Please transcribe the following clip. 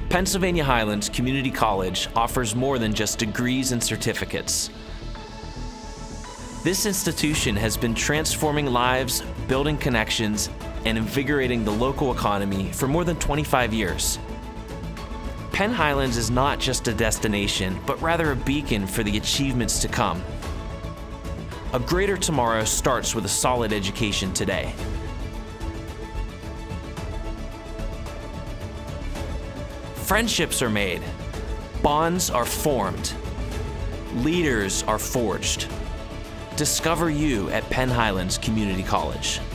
Pennsylvania Highlands Community College offers more than just degrees and certificates. This institution has been transforming lives, building connections, and invigorating the local economy for more than 25 years. Penn Highlands is not just a destination, but rather a beacon for the achievements to come. A greater tomorrow starts with a solid education today. Friendships are made, bonds are formed, leaders are forged. Discover you at Penn Highlands Community College.